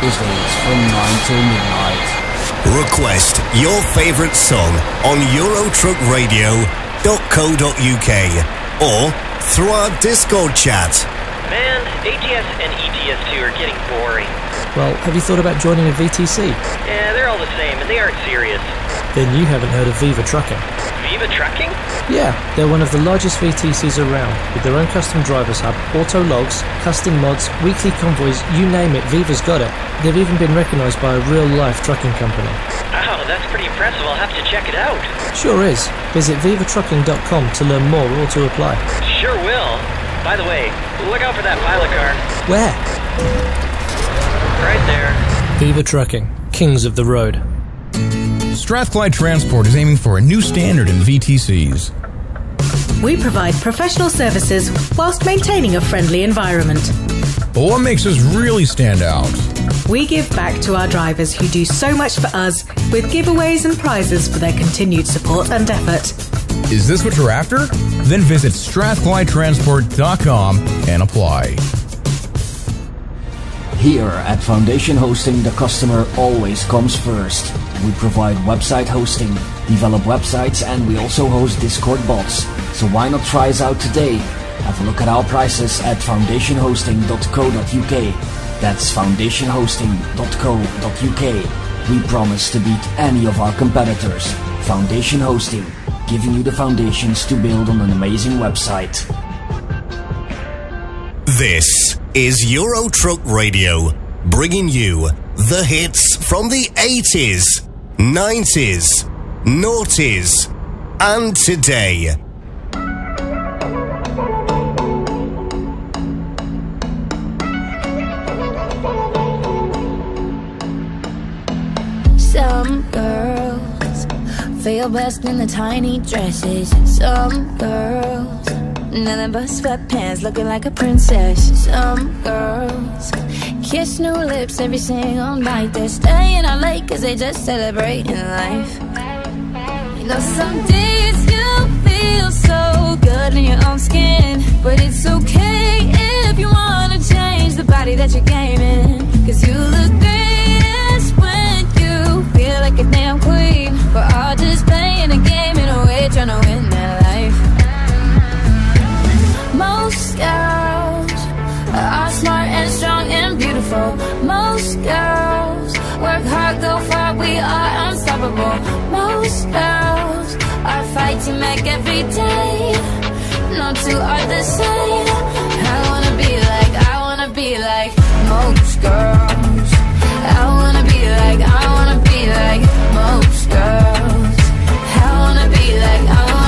Tuesdays from 9 till midnight. Request your favourite song on eurotruckradio.co.uk or through our Discord chat. Man, ATS and ETS2 are getting boring. Well, have you thought about joining a VTC? Yeah, they're all the same, and they aren't serious. Then you haven't heard of Viva Trucking. Viva Trucking? Yeah, they're one of the largest VTCs around, with their own custom drivers hub, auto logs, custom mods, weekly convoys, you name it, Viva's got it. They've even been recognised by a real-life trucking company. Oh, that's pretty impressive. I'll have to check it out. Sure is. Visit vivatrucking.com to learn more or to apply. Sure will. By the way, look out for that pilot car. Where? Right there. Viva Trucking, kings of the road. Strathclyde Transport is aiming for a new standard in VTCs. We provide professional services whilst maintaining a friendly environment. But what makes us really stand out? We give back to our drivers who do so much for us with giveaways and prizes for their continued support and effort. Is this what you're after? Then visit strathclytransport.com and apply. Here at Foundation Hosting, the customer always comes first. We provide website hosting, develop websites, and we also host Discord bots. So why not try us out today? Have a look at our prices at foundationhosting.co.uk. That's foundationhosting.co.uk. We promise to beat any of our competitors. Foundation Hosting, giving you the foundations to build on an amazing website. This is Eurotruck Radio, bringing you the hits from the 80s, 90s, noughties, and today. Some girls feel best in the tiny dresses. Some girls, nothing but sweatpants, looking like a princess. Some girls kiss new lips every single night. They're staying out late cause they just celebrating life. You know, some days you feel so good in your own skin, but it's okay if you wanna change the body that you're gaming. Cause you look greatest when you feel like a damn queen. We're all just playing a game in a way, trying to win that life. Most girls are smart and strong and beautiful. Most girls work hard, go far, we are unstoppable. Most girls are fighting back every day. No two are the same. I wanna be like most girls. I wanna be like most girls. I wanna be like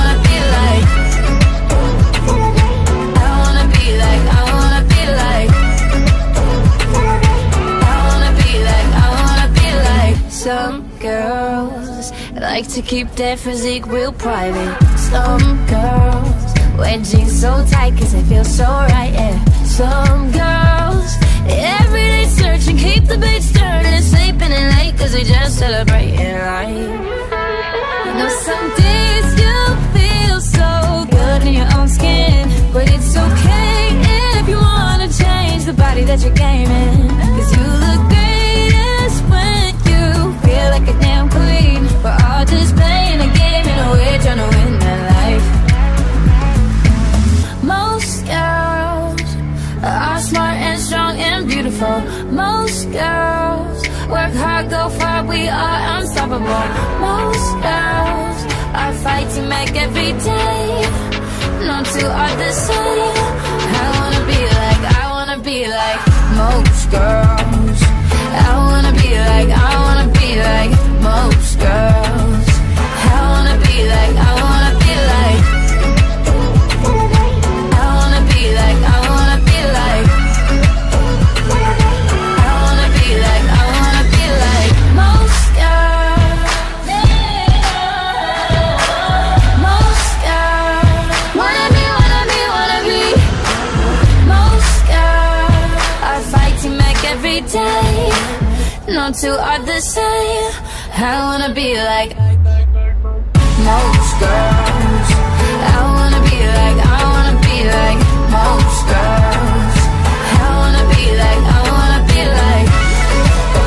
some girls like to keep their physique real private. Some girls wear jeans so tight cause they feel so right, yeah. Some girls everyday searching, keep the beat stirred and sleeping in late cause they just celebrating life. You know, some days you feel so good in your own skin, but it's okay if you wanna change the body that you're gaming. Cause you look greatest when you feel like a damn queen. We're all just playing a game in a way, trying to win that life. Most girls are smart and strong and beautiful. Most girls work hard, go far, we are unstoppable. Most girls are fighting back every day. No two are the same. I wanna be like most girls. I wanna be like most girls. I wanna be like I wanna be like most girls. Most girls. Wanna be most girls are fighting back every day. No two are the same. I wanna be like most girls. I wanna be like most girls. I wanna be like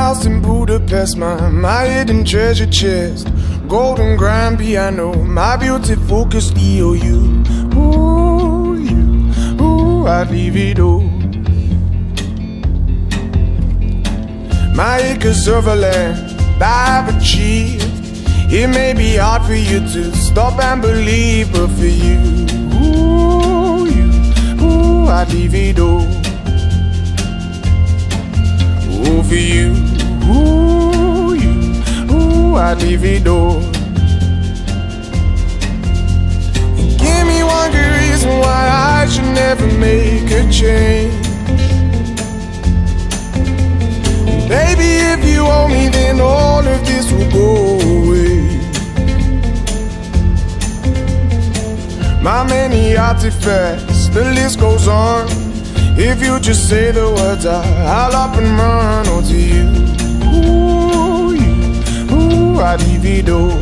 house in Budapest, my hidden treasure chest, golden grand piano, my beautiful Castillo. You, I'd leave it all. My acres of land I've achieved. It may be hard for you to stop and believe, but for you, I'd leave it all. Oh, for you, I'd leave it all. Give me one good reason why I should never make a change. Baby, if you owe me, then all of this will go away. My many artifacts, the list goes on. If you just say the words, I'll up and run. Oh, to you, I'd leave it all.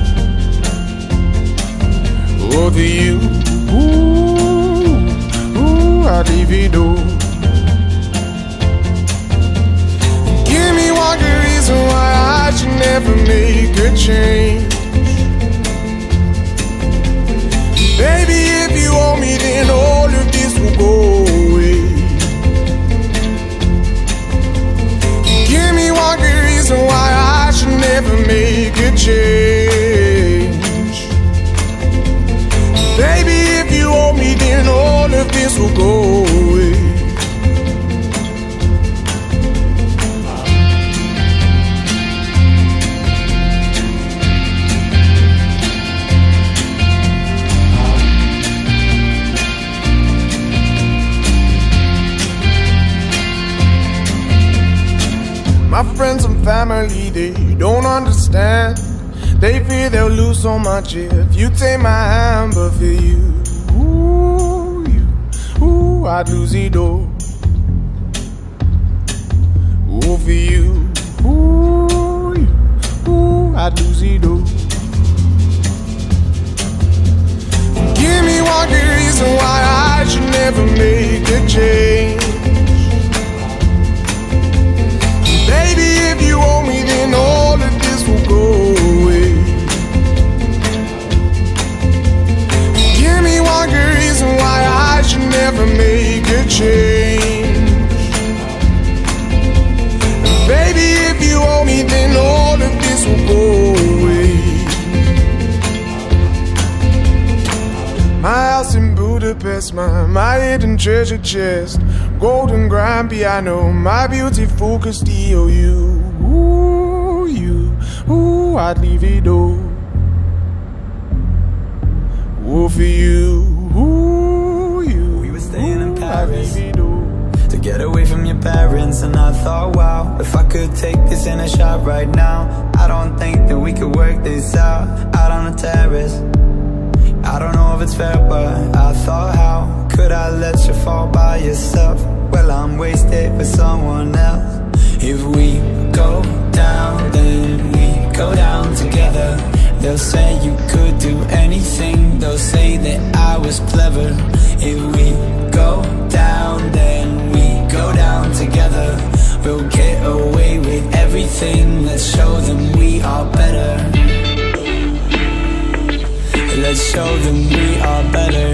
Oh, to you, I'd leave it all. Give me one good reason why I should never make a change. Baby, if you owe me, then all of this will go away. Give me one good reason why I should never make a change. Baby, if you owe me, then all of this will go away. My friends and family, they don't understand. They fear they'll lose so much if you take my hand. But for you, I'd lose it all. Oh, for you, I'd lose it all. Give me one good reason why I should never make a change. Baby, if you owe me, then all of this will go away. Give me one good reason why I should never make a change. Baby, if you owe me, then all of this will go away. My house in Budapest, my hidden treasure chest, golden grand piano, my beautiful Castillo. You, I'd leave it all. Oh, for you, we were staying in Paris to get away from your parents, and I thought, wow, if I could take this in a shot right now, I don't think that we could work this out on the terrace. I don't know if it's fair, but I thought, how could I let you fall by yourself? Well, I'm wasted with someone else. If we go down, then we go down together. They'll say you could do anything. They'll say that I was clever. If we go down, then we go down together. We'll get away with everything. Let's show them we are better. Let's show them we are better.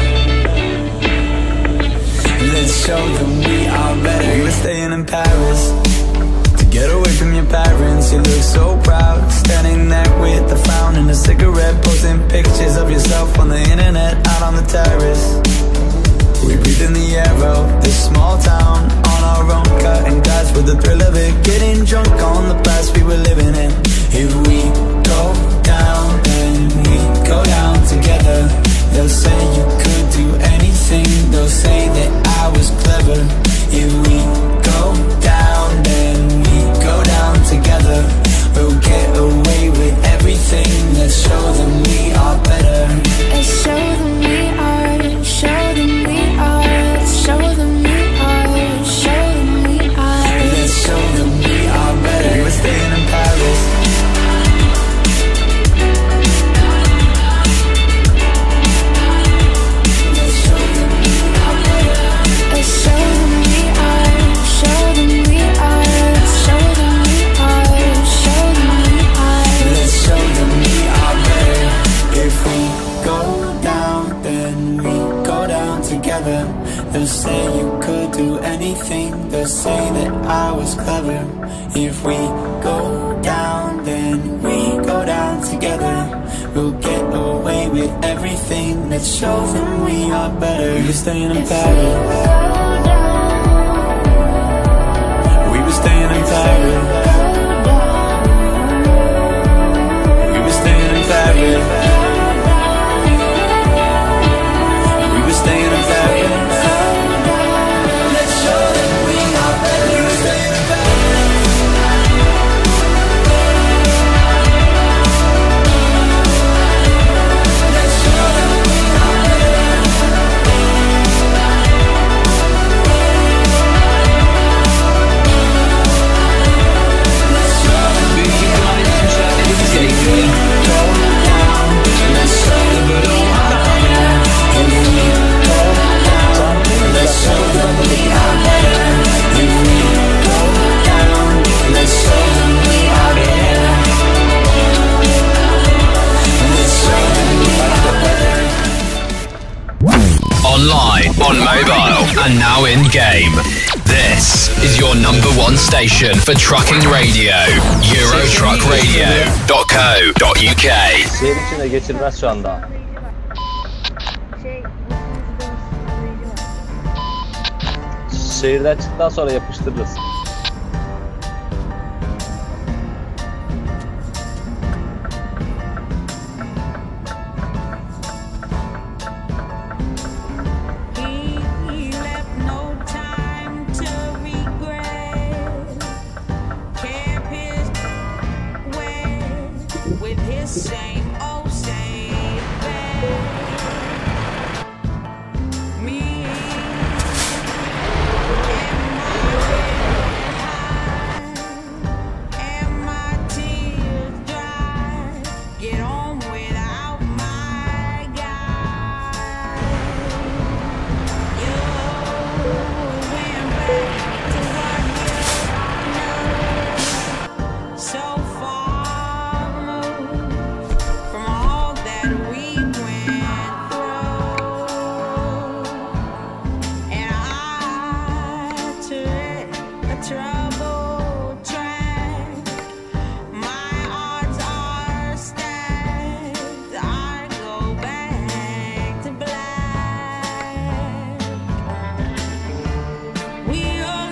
Let's show them we are better. We were staying in Paris to get away from your parents. You look so proud, standing there with a frown and a cigarette, posting pictures of yourself on the internet, out on the terrace. We breathe in the air of this small town on our own, cutting glass with the thrill of it, getting drunk on the past we were living in. If we go down, then we go down together. They'll say you could do anything. They'll say that I was clever. If we go down, then we go down together. We'll get away with everything. Let's show them we are better. Let's show them we are. Show them we are. Show them we are. Show them we are. Let's show them we are better. We were staying in Paris. Let's show them we are. They'll say you could do anything. They'll say that I was clever. If we go down, then we go down together. We'll get away with everything. Let's show them we are better. We were staying in Paris. We were staying in Paris. We were staying in Paris. We were staying in Paris. Let's show them we are better. We were staying in Paris. Let's show them we are better. Let's show them we are better. If we go down, let's show them we are better. If we go down, let's show them we are better. If we go down, let's show them we are better. Let's show them we are better. Online, on mobile, and now in game. This is your number one station for trucking radio. Eurotruckradio.co.uk. Şehir içinde geçilmez şu anda. Şehirden çıktıktan sonra yapıştırırız. We are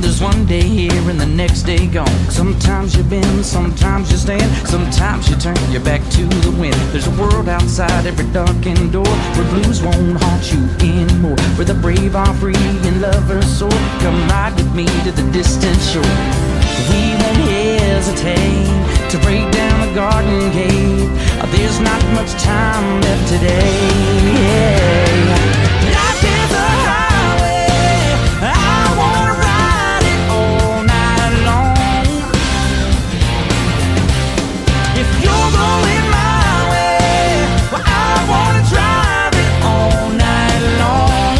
there's one day here and the next day gone. Sometimes you bend, sometimes you stand, sometimes you turn your back to the wind. There's a world outside every darkened door, where blues won't haunt you anymore, where the brave are free and lovers soar. Come ride with me to the distant shore. We won't hesitate to break down the garden gate. There's not much time left today. Life is a highway, I wanna ride it all night long. If you're going my way, well, I wanna drive it all night long.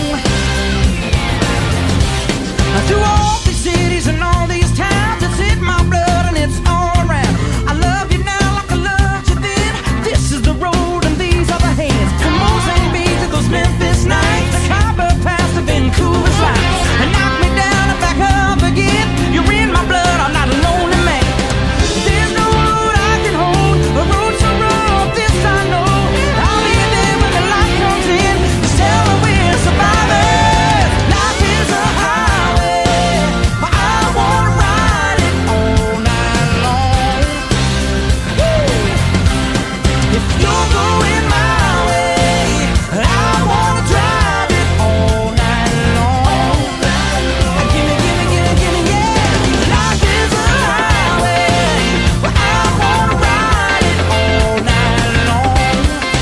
Through all these cities and all these towns, it's in my blood and it's all around. I love you now like I loved you then. This is the road and these are the hands. From Mozambique to those Memphis nights, the Khyber Pass to Vancouver's lights. And knock me down and back up again. You're in my blood, I'm not a lonely man. There's no road I can hold, a road so rough, this I know. I'll be there when the light comes in. Just tell me we're survivors. Life is a highway, but I wanna ride it all night long. Woo! If you're going my way, I wanna drive it all night long. Gimme, gimme, gimme, gimme, yeah. Life is a highway, but I wanna ride it all night long.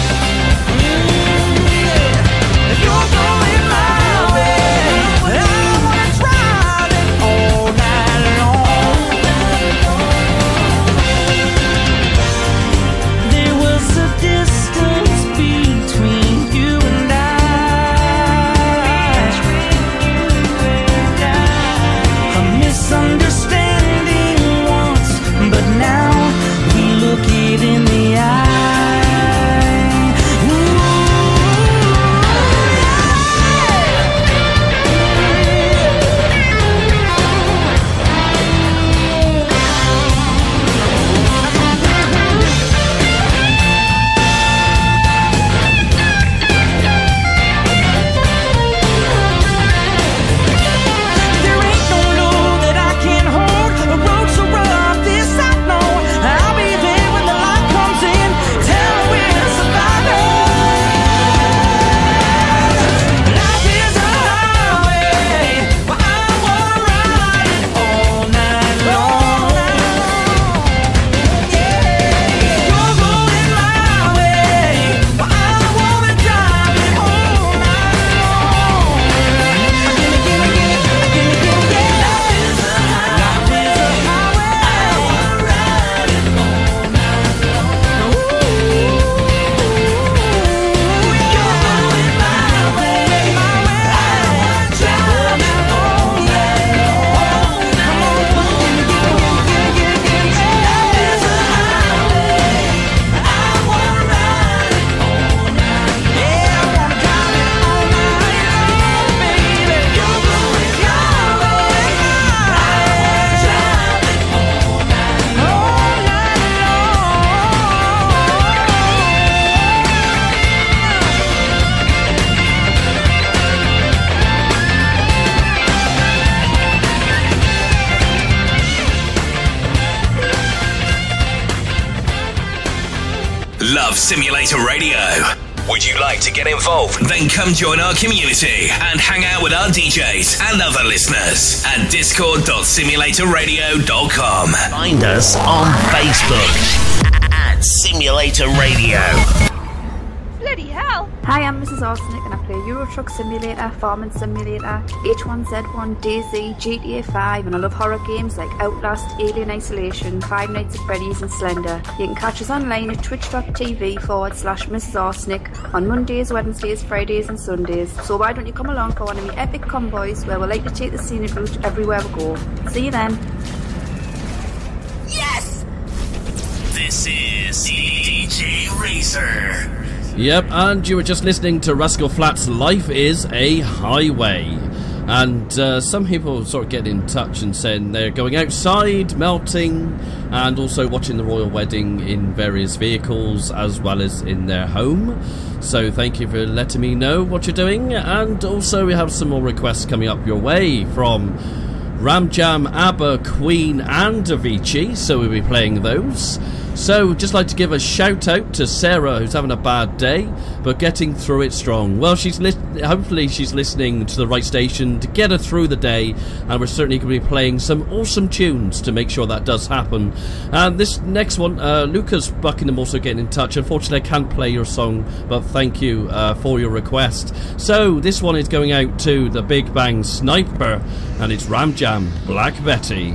Yeah. If you're going my way, I wanna drive it all night long. There was a distance between you and I. A misunderstanding once, but now we look it in the eye. Ooh. There ain't no load that I can't hold, a road so rough, this I know. I'll be there when the light comes in. Tell me we're survivors. Life is a highway, but I wanna ride it all night long. Yeah, you're going my way, but I wanna drive it all night long. Gimme, gimme, gimme, gimme, gimme, yeah. Life is a highway, I wanna ride it all night long. You're going my way, I wanna drive it all night long. Come on, gimme, gimme, gimme, gimme, gimme, gimme, yeah. Life is a highway, I wanna ride it all night. Yeah, I wanna drive it all night long, baby. You're going my way, I wanna drive it all night long. Love Simulator Radio? Would you like to get involved? Then come join our community and hang out with our DJs and other listeners at discord.simulatorradio.com. Find us on Facebook at Simulator Radio. Bloody hell! Hi, I'm Mrs. Arsenic and I play Euro Truck Simulator, Farming Simulator, H1Z1, DayZ, GTA 5, and I love horror games like Outlast, Alien Isolation, Five Nights at Freddy's and Slender. You can catch us online at twitch.tv/Mrs. Arsenic on Mondays, Wednesdays, Fridays and Sundays. So why don't you come along for one of my epic convoys where we like to take the scenic route everywhere we go. See you then. Yes! This is DJ Razor. Yep, and you were just listening to Rascal Flatts' Life is a Highway. And some people sort of get in touch and saying they're going outside, melting, and also watching the royal wedding in various vehicles as well as in their home. So thank you for letting me know what you're doing. And also we have some more requests coming up your way from Ram Jam, ABBA, Queen and Avicii, so we'll be playing those. So, just like to give a shout out to Sarah, who's having a bad day, but getting through it strong. Well, hopefully she's listening to the right station to get her through the day, and we're certainly going to be playing some awesome tunes to make sure that does happen. And this next one, Lucas Buckingham also getting in touch. Unfortunately, I can't play your song, but thank you for your request. So, this one is going out to the Big Bang Sniper, and it's Ram Jam, Black Betty.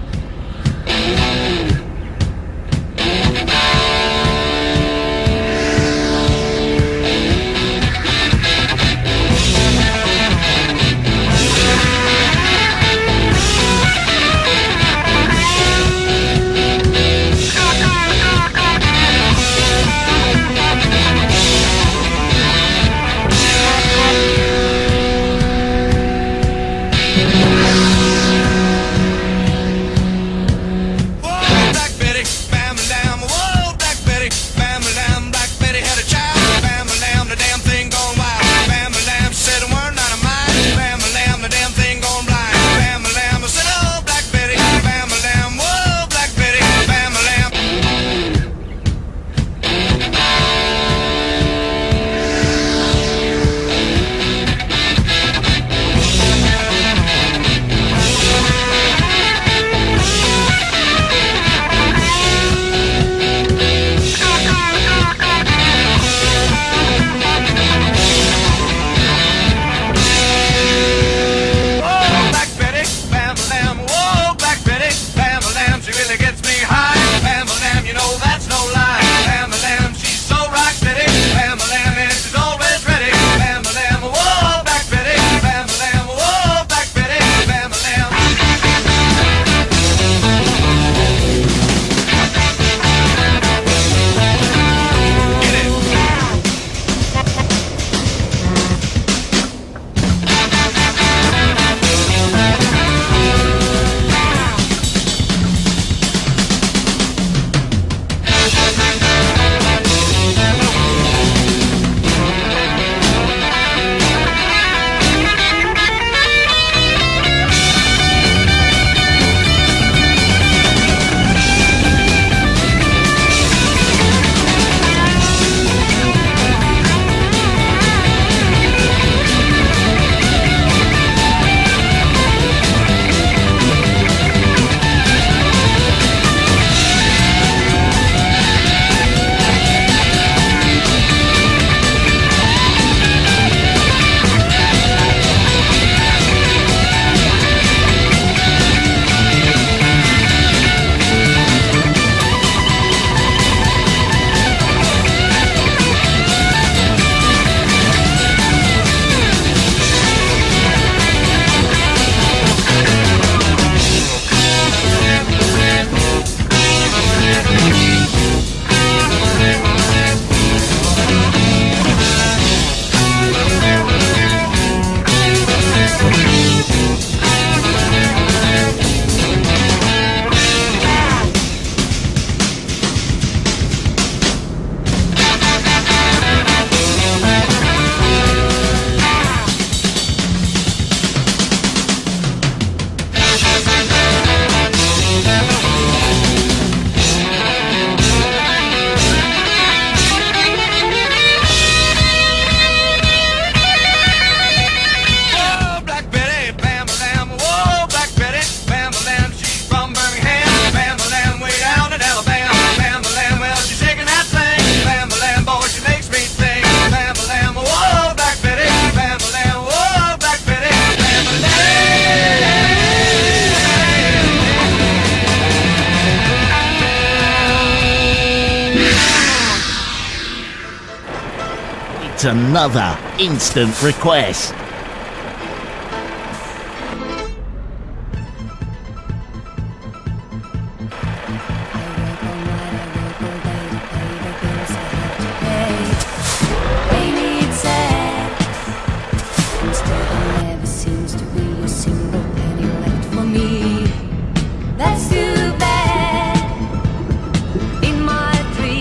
It's another instant request.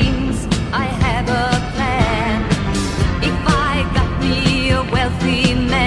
Wealthy man.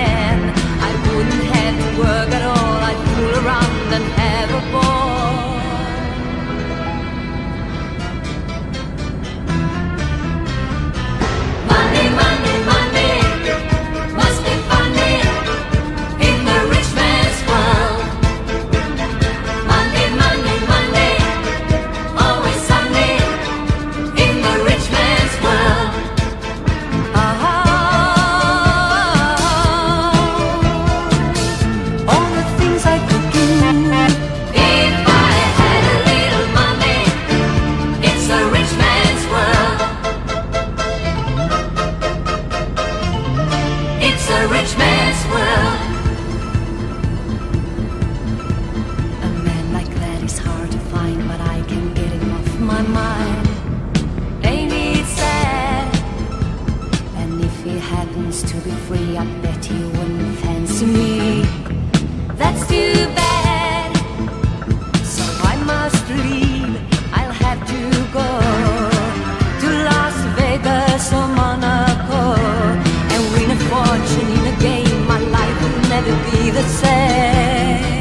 mine. Ain't it sad? And if he happens to be free, I bet he wouldn't fancy me. That's too bad. So I must leave. I'll have to go to Las Vegas or Monaco and win a fortune in a game. My life will never be the same.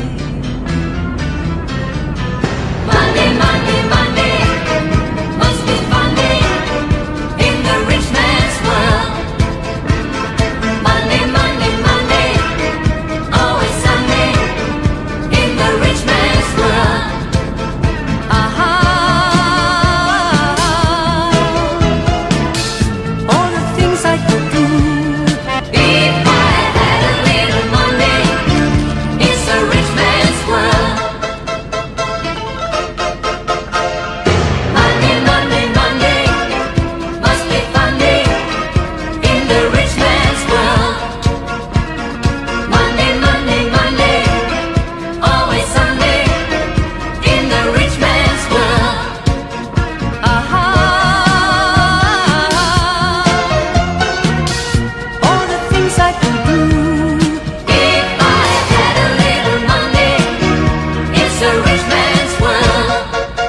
Monday, Monday, Monday, must be Monday in the rich man's world. Monday, Monday, Monday, always Sunday in the rich man's world. All the things I could do if I had a little money. It's a rich man's world. Monday, Monday, Monday, must be Monday in the rich man's world. Monday, Monday, Monday, always Sunday in the rich man's world. All the things I could do if I had a little money. It's a rich man's world.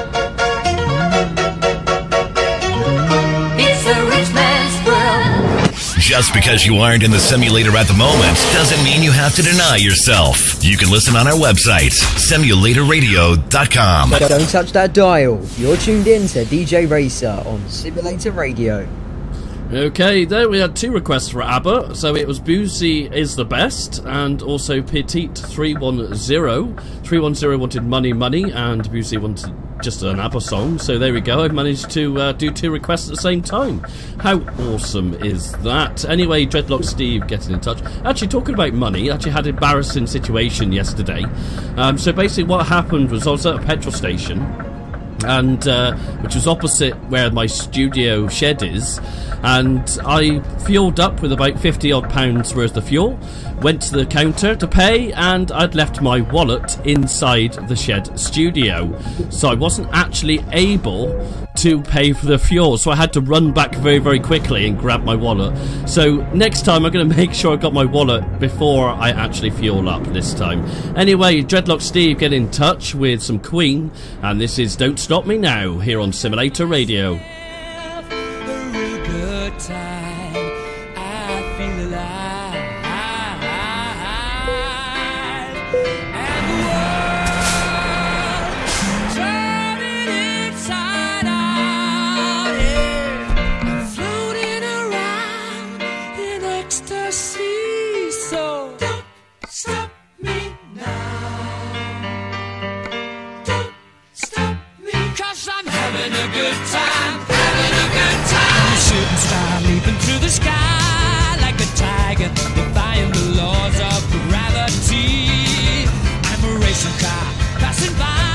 It's a rich man's world. Just because you aren't in the simulator at the moment doesn't mean you have to deny yourself. You can listen on our website, simulatorradio.com. Don't touch that dial. You're tuned in to DJ Racer on Simulator Radio. Okay, there we had two requests for ABBA. So it was Boozy is the Best and also Petite 310. 310 wanted Money Money and Boozy wanted just an ABBA song. So there we go. I've managed to do two requests at the same time. How awesome is that? Anyway, Dreadlock Steve getting in touch. Actually, talking about money, actually had an embarrassing situation yesterday. So basically what happened was I was at a petrol station, and which was opposite where my studio shed is, and I fueled up with about 50 odd pounds worth of fuel, went to the counter to pay, and I'd left my wallet inside the shed studio, so I wasn't actually able to pay for the fuel, so I had to run back very, very quickly and grab my wallet. So next time I'm going to make sure I got my wallet before I actually fuel up this time. Anyway, Dreadlock Steve get in touch with some Queen, and this is Don't Stop Me Now here on Simulator Radio. Good time, I feel alive, and the world turning inside out. Yeah, I'm floating around in ecstasy. So don't stop me now. Don't stop me, 'cause I'm having a good time, having a good time. Shooting star leaping through the sky like a tiger, defying the laws of gravity. I'm a racing car passing by.